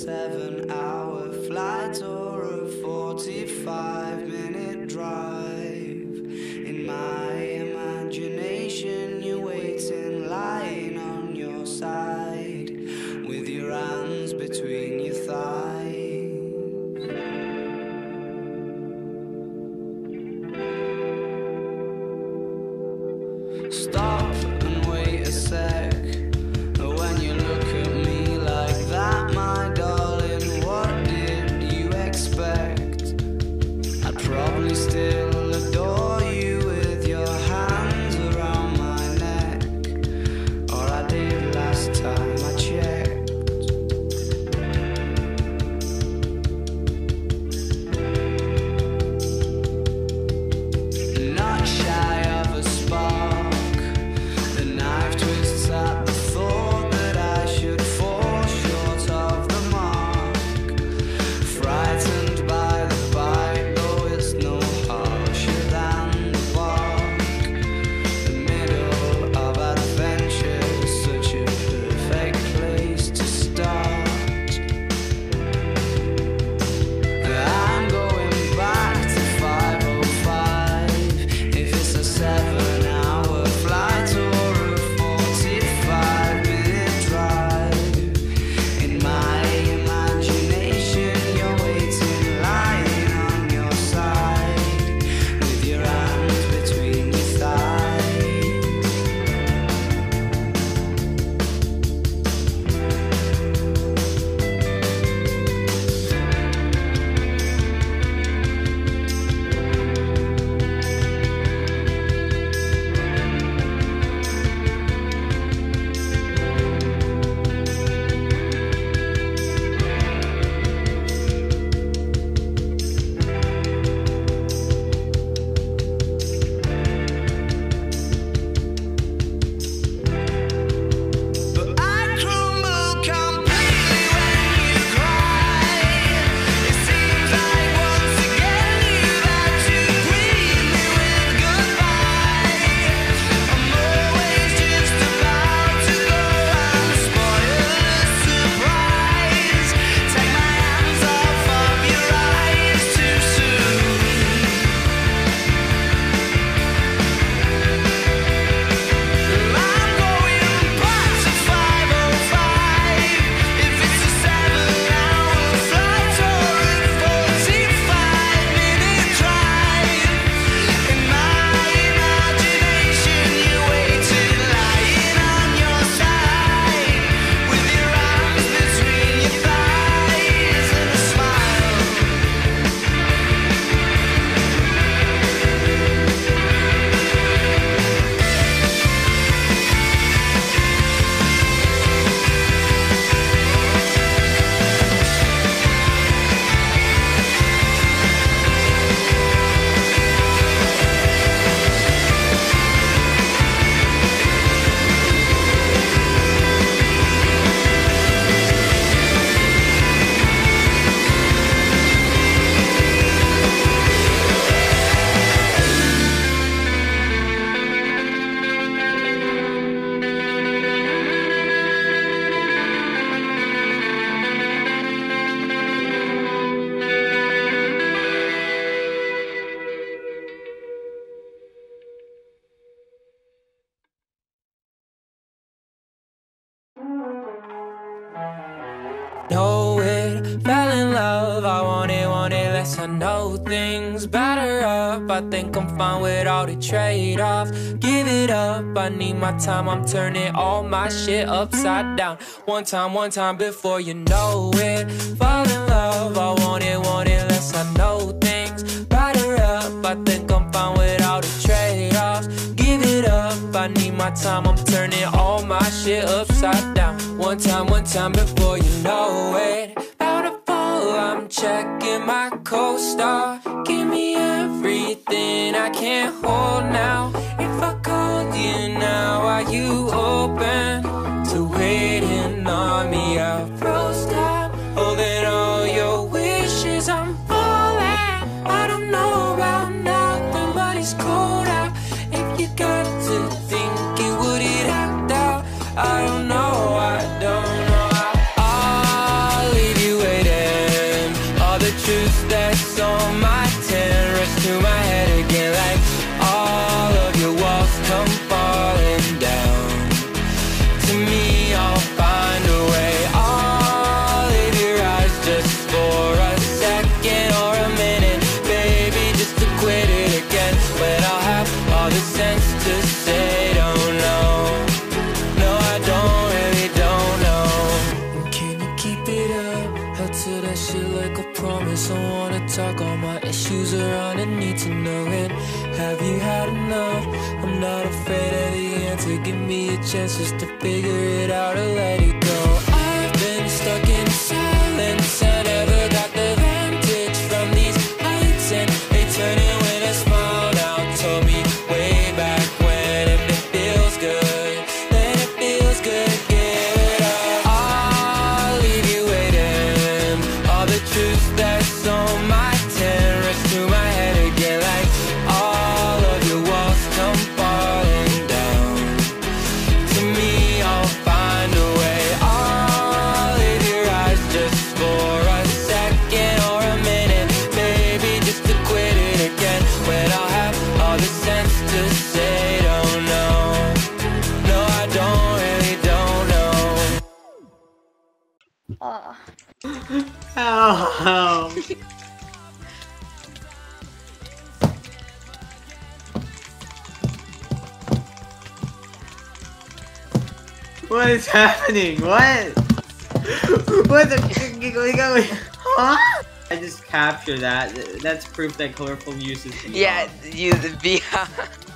7-hour flight or a 45-minute drive. In my imagination, you're waiting, lying on your side, with your hands between your thighs. Stop and wait a sec. When you look at me like that, my darling, what did you expect? I'd probably still adore you with your hands around my neck, or I did last time I checked. Not shy of a spark, the knife twists at the thought that I should fall short of the mark. Frightened by the bite, though it's no harsher than the bark. The middle of adventure is such a perfect place to start. I'm going back to 5:05. If it's a 7-hour flight or a 45-minute drive. In my imagination, you're waiting, lying on your side, with your hands between your thighs. But I crumble completely when you cry. It seems like once again you've had to greet me with goodbye. I'm always just about to go and spoil the surprise. Take my hands off of your eyes too soon. I'm going back to 5:05. If it's a 7-hour flight or a 45-minute drive. In my imagination, you're waiting, lying on your side, with your arms between your thighs and a smile. Know it, fell in love. I want it less. I know things batter up. I think I'm fine with all the trade-offs. Give it up, I need my time. I'm turning all my shit upside down. One time before you know it. Fall in love, I want it less. I know things batter up. I think I'm fine with all the trade-offs. Give it up, I need my time. I'm turning all my shit upside down. One time before you know it. Out of fall, I'm checking my co-star. Give me everything I can't hold now. If I called you now, are you open to waiting on me? I froze down, holding all your wishes. I'm falling. I don't know about nothing, but it's cold out. If you got to thinking, would it act out? I don't know. I'll leave you chance just to figure it out or let it go. I've been stuck in silence. I never got the vantage from these heights, and they turn it when I smile now. Told me way back when, if it feels good, then it feels good. Give it up. I'll leave you waiting. All the truth that's on my tin rush through my head again, like all of your walls come falling down. To me, I'll find a way. I'll leave your eyes just for a second or a minute, maybe just to quit it again, when I'll have all the sense to say don't know. No, I don't really don't know. Aw. Oh. What is happening? What? What the? Huh? I just captured that. That's proof that colorful uses. Yeah, you the